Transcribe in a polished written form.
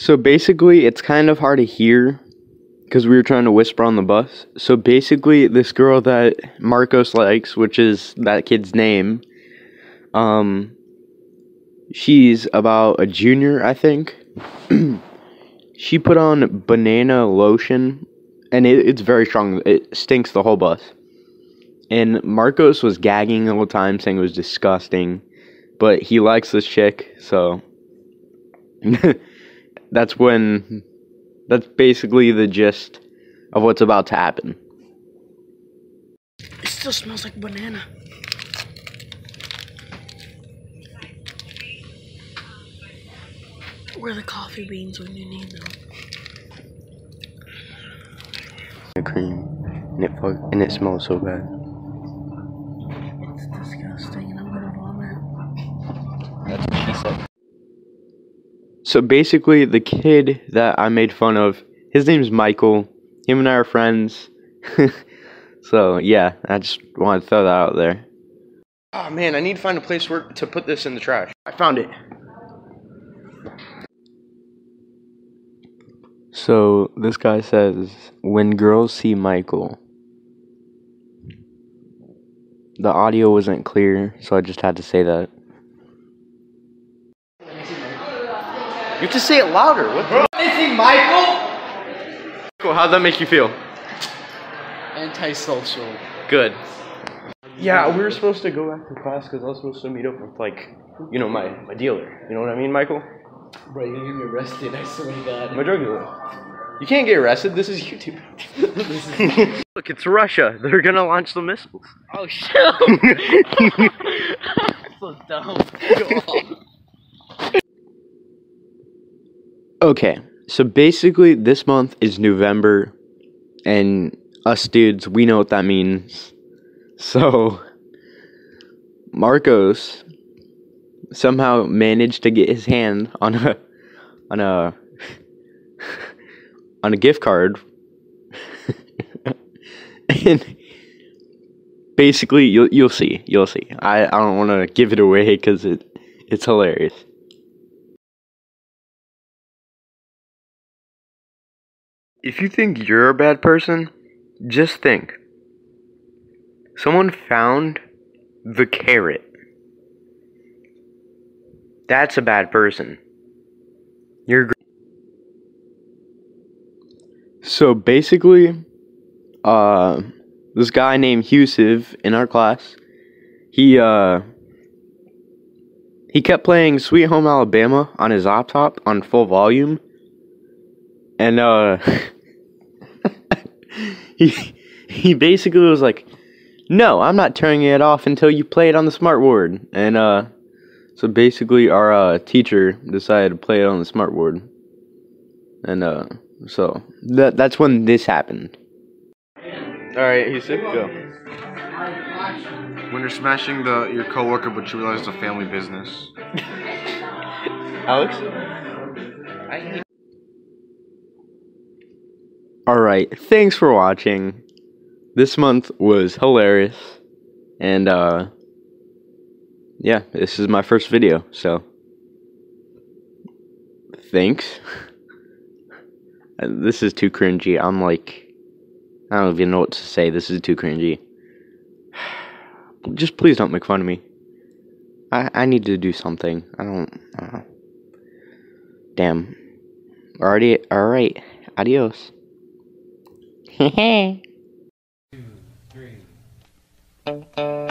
So basically, it's kind of hard to hear because we were trying to whisper on the bus. So basically, this girl that Marcos likes, which is that kid's name, she's about a junior, I think. She put on banana lotion, and it's very strong. It stinks the whole bus. And Marcos was gagging the whole time, saying it was disgusting. But he likes this chick, so that's basically the gist of what's about to happen. It still smells like banana. Where are the coffee beans when you need them? Cream, and it smells so bad. It's disgusting, and I'm gonna vomit. That's what she said. So basically, the kid that I made fun of, his name's Michael. Him and I are friends. So yeah, I just wanted to throw that out there. Oh man, I need to find a place to put this in the trash. I found it. So this guy says, when girls see Michael. The audio wasn't clear, so I just had to say that. You have to say it louder. What the? When they see Michael? Cool, how'd that make you feel? Antisocial. Good. Yeah, we were supposed to go after class because I was supposed to meet up with, like, you know, my dealer. You know what I mean, Michael? Bro, you're gonna get me arrested, I swear to God. My drug dealer. You can't get arrested. This is YouTube. Look, it's Russia. They're gonna launch the missiles. Oh, shit. So dumb. Okay, so basically this month is November, and us dudes, we know what that means. So, Marcos somehow managed to get his hand on a gift card. And basically, you'll see. I don't want to give it away because it's hilarious. If you think you're a bad person, just think. Someone found the carrot. That's a bad person. You're. So basically, this guy named Husiv in our class, he kept playing Sweet Home Alabama on his laptop on full volume, and he basically was like, "No, I'm not turning it off until you play it on the smartboard." And so basically, our teacher decided to play it on the smartboard, and so that's when this happened. All right, he's sick. Go. When you're smashing your coworker, but you realize it's a family business. Alex? Alright, thanks for watching. This month was hilarious. And, yeah, this is my first video, so. Thanks. This is too cringy. I'm like, I don't even know what to say. This is too cringy. Just please don't make fun of me. I need to do something. I don't. Damn. Alright. Adios. Hehe. 2, 3.